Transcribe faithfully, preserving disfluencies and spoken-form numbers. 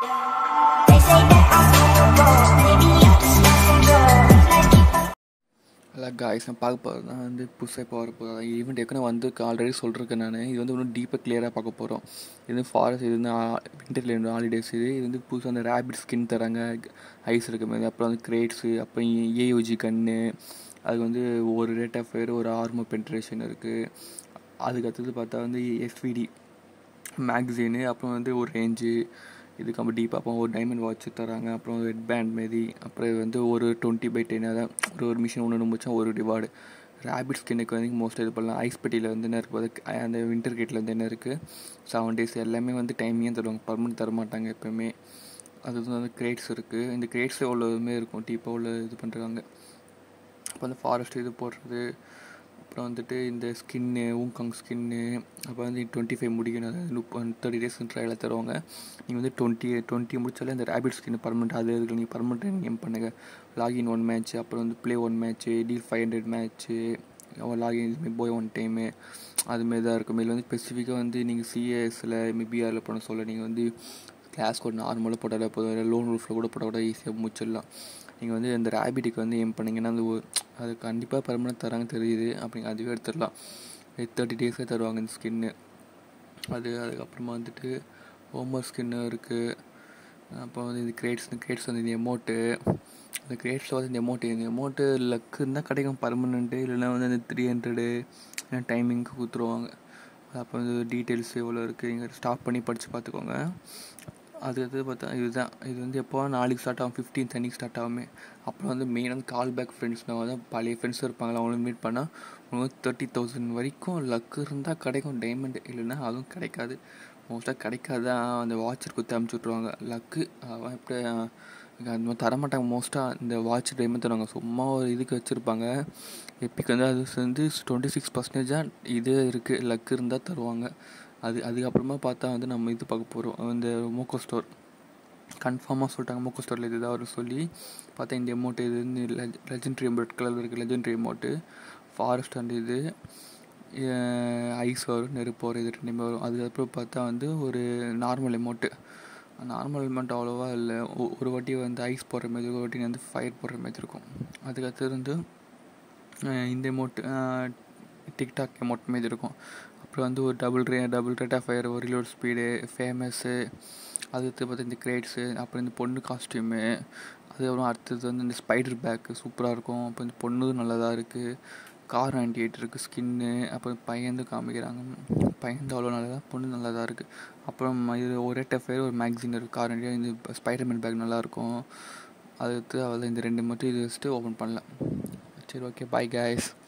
Hello guys, நான் பார்க்க போகிறது தான் வந்து புதுசாக இப்போ வர போகிறேன் ஈவெண்ட் ஏற்கனவே வந்து ஆல்ரெடி சொல்லியிருக்கேன் நான். இது வந்து இன்னும் டீப்பாக கிளியராக பார்க்க போகிறோம். இது வந்து ஃபாரஸ்ட், இது வந்து விண்டர்லேண்ட் ஹாலிடேஸ். இது இது வந்து புதுசாக அந்த ரேபிட் ஸ்கின் தராங்க, ஐஸ் இருக்க மாதிரி. அப்புறம் வந்து கிரேட்ஸு, அப்புறம் ஏஓஜி கன்று, அது வந்து ஒரு ரேட் ஆஃப் ஃபயர், ஒரு ஆர்மோ பென்ட்ரேஷன் இருக்குது. அதுக்கு அடுத்தது பார்த்தா வந்து எஸ்விடி மேக்சினு, அப்புறம் வந்து ஒரு ரேஞ்சு, இதுக்கு அப்புறம் டீப்பாக அப்புறம் ஒரு டைமண்ட் வாட்ச் தராங்க. அப்புறம் ஹெட் பேண்ட் மாரி. அப்புறம் வந்து ஒரு டுவெண்ட்டி பை டென் அதான் ஒரு ஒரு மிஷின் ஒன்று முடிச்சா ஒரு ரிவார்டு. ரேபிட் ஸ்கின்னுக்கு வந்து மோஸ்ட்டாக இது பண்ணலாம். ஐஸ் பெட்டியில் வந்து என்ன இருக்குது, அந்த வின்டர் கேட்டில் வந்து என்ன இருக்குது, செவன் டேஸ் எல்லாமே வந்து டைமிங்காக தருவாங்க, பர்மனெண்ட் தர மாட்டாங்க எப்போயுமே. அது வந்து கிரேட்ஸ் இருக்குது. இந்த கிரேட்ஸ் எவ்வளோ இதுவுமே இருக்கும், டீப்பாக உள்ள இது பண்ணுறாங்க. அப்போ வந்து ஃபாரஸ்ட் இது போடுறது, அப்புறம் வந்துட்டு இந்த ஸ்கின்னு, ஊங்காங் ஸ்கின்னு, அப்போ வந்து டுவெண்ட்டி ஃபைவ் முடிக்கணும், அதாவது முப்பது தேர்ட்டி டேஸ் ட்ரையலாக தருவாங்க. நீங்கள் வந்து டுவெண்ட்டி டுவெண்ட்டி முடிச்சாலே இந்த ரேபிட் ஸ்கின்னு பர்மனெண்ட் அது இருக்குது. நீங்கள் பர்மனெண்ட் கேம் பண்ணுங்கள். லாகின் ஒன் மேட்ச், அப்புறம் வந்து play one match, deal five hundred match, login இதுமாரி போய் ஒன் டைமு, அதுமாரி தான் இருக்கும். இதில் வந்து ஸ்பெசிஃபிக்காக வந்து நீங்கள் சிஏஎஸில் பிஆரில் பண்ண சொல்ல நீங்கள் வந்து கிளாஸ் கோட் நார்மலாக போட்டாலே போதும், லோன் ரூஃபில் கூட போட்டால் கூட ஈஸியாக முடிச்சிடலாம். நீங்கள் வந்து இந்த ரேபிட்டுக்கு வந்து ஏம் பண்ணிங்கன்னா அது அது கண்டிப்பாக பர்மனெண்ட் தராங்க தெரியுது. அப்படிங்க அதுவே எடுத்துடலாம். தேர்ட்டி டேஸே தருவாங்க இந்த ஸ்கின்னு. அது அதுக்கப்புறமா வந்துட்டு ஹோமர் ஸ்கின்னு இருக்குது. அப்புறம் வந்து இந்த கிரேட்ஸ் இந்த கிரேட்ஸ் வந்து இந்த எமௌண்ட்டு, அந்த கிரேட்ஸில் வந்து இந்த எமௌண்ட்டு இந்த எமௌண்ட்டு லக்கு இருந்தால் கிடைக்கும் பர்மனெண்ட்டு, இல்லைனா வந்து அந்த த்ரீ ஹண்ட்ரடு இல்லை டைமிங்க்கு கொடுத்துருவாங்க. அப்போ வந்து டீட்டெயில்ஸ் எவ்வளோ இருக்குது நீங்கள் ஸ்டாப் பண்ணி படித்து பார்த்துக்கோங்க. அது எது பார்த்தா இதுதான். இது வந்து எப்போ நாளைக்கு ஸ்டார்ட் ஆகும், ஃபிஃப்டீன்த் அன்றைக்கி ஸ்டார்ட் ஆகுமே. அப்புறம் வந்து மெயின் வந்து கால் பேக் ஃப்ரெண்ட்ஸ்னால் வந்து பழைய ஃப்ரெண்ட்ஸும் இருப்பாங்களா, அவங்களும் மீட் பண்ணால் உங்களுக்கு தேர்ட்டி தௌசண்ட் வரைக்கும் லக்கு இருந்தால் கிடைக்கும் டைமண்டு, இல்லைன்னா அதுவும் கிடைக்காது. மோஸ்ட்டாக கிடைக்காதான். அந்த வாட்சர் குத்தி அமுச்சு விட்ருவாங்க. லக்கு அவன் எப்படி அந்த மாதிரி தரமாட்டாங்க. மோஸ்ட்டாக இந்த வாட்ச் டைமண்ட் தருவாங்க, சும்மா ஒரு இதுக்கு வச்சுருப்பாங்க. எப்பிக்கு வந்து அது வந்து டுவெண்ட்டி சிக்ஸ் பர்சன்டேஜாக இது இருக்குது, லக்கு இருந்தால் தருவாங்க. அது அதுக்கப்புறமா பார்த்தா வந்து நம்ம இது பார்க்க போகிறோம், இந்த மோக்கோ ஸ்டோர். கன்ஃபார்மாக சொல்லிட்டாங்க மோக்கோ ஸ்டோரில் இது தான் வரும் சொல்லி பார்த்தா இந்த எமௌண்ட்டு இது வந்து லெஜ் லெஜெண்ட்ரி ரெட் கலர் இருக்குது, லெஜெண்ட்ரி எமௌண்ட்டு. ஃபாரஸ்ட் அண்ட் இது ஐஸ் வரும், நெருப்பு வரும், இது ரெண்டுமே வரும். அதுக்கப்புறம் பார்த்தா வந்து ஒரு நார்மல் எமௌண்ட்டு. நார்மல் எமௌண்ட் அவ்வளோவா இல்லை, ஒரு வாட்டி வந்து ஐஸ் போடுற மாதிரி, ஒரு வாட்டி வந்து ஃபயர் போடுற மாதிரி இருக்கும். அதுக்கடுத்து வந்து இந்த எமௌண்ட்டு டிக்டாக் எமௌண்ட் மாரி இருக்கும். அப்புறம் வந்து ஒரு double ray double rate of fire, ஒரு ரீலோட் ஸ்பீடு, ஃபேமஸ்ஸு. அதுக்கு பார்த்தா இந்த கிரேட்ஸு, அப்புறம் இந்த பொண்ணு காஸ்ட்யூமு. அதுக்கப்புறம் அடுத்தது வந்து இந்த ஸ்பைடர் பேக்கு சூப்பராக இருக்கும். அப்புறம் இந்த பொண்ணு நல்லதாக இருக்குது. கார் நைன்டி எயிட் இருக்குது ஸ்கின்னு. அப்புறம் பையன் காமிக்கிறாங்க, பையன் அவ்வளோ நல்லதா, பொண்ணு நல்லதாக இருக்குது. அப்புறம் இது ஒரு ரேட் ஆஃப் ஃபயர், ஒரு மேக்சின் இருக்குது. கார் நைன்டி இந்த ஸ்பைடர்மேன் பேக் நல்லாயிருக்கும். அதுக்கு அவ்வளோ இந்த ரெண்டு மட்டும் இது வச்சுட்டு ஓப்பன் பண்ணலாம். சரி, ஓகே, பாய் கைஸ்.